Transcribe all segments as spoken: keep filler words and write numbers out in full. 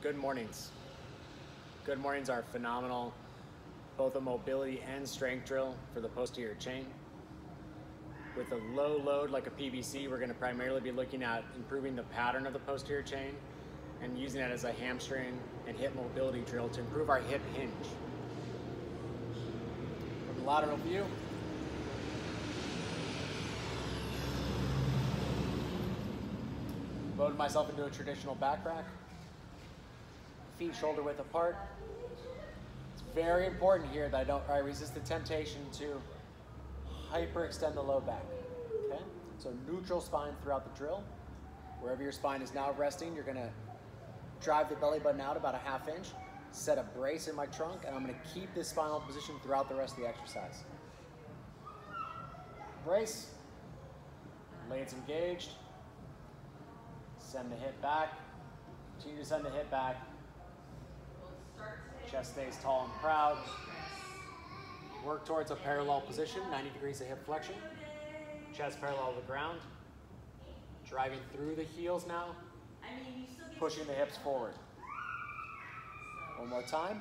good mornings. Good mornings are phenomenal, both a mobility and strength drill for the posterior chain. With a low load like a P V C, we're going to primarily be looking at improving the pattern of the posterior chain and using it as a hamstring and hip mobility drill to improve our hip hinge. From the lateral view, loaded myself into a traditional back rack, feet shoulder width apart. It's very important here that I don't I resist the temptation to hyperextend the low back. Okay? So neutral spine throughout the drill. Wherever your spine is now resting, you're gonna drive the belly button out about a half inch, set a brace in my trunk, and I'm gonna keep this spinal position throughout the rest of the exercise. Brace, legs engaged, send the hip back, continue to send the hip back, chest stays tall and proud. Work towards a parallel position, ninety degrees of hip flexion, chest parallel to the ground, driving through the heels now, pushing the hips forward. One more time.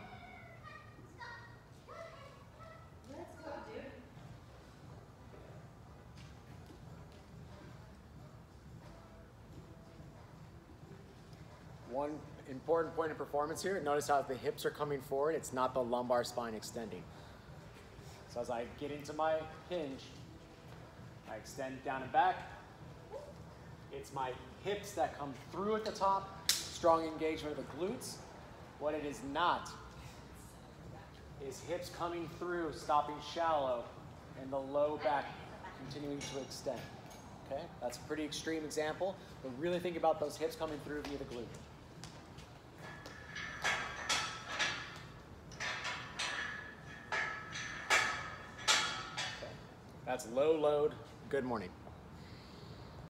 One important point of performance here, notice how the hips are coming forward, it's not the lumbar spine extending. So as I get into my hinge, I extend down and back. It's my hips that come through at the top, strong engagement of the glutes. What it is not is hips coming through, stopping shallow, and the low back continuing to extend. Okay, that's a pretty extreme example, but really think about those hips coming through via the glute. That's low load. Good morning.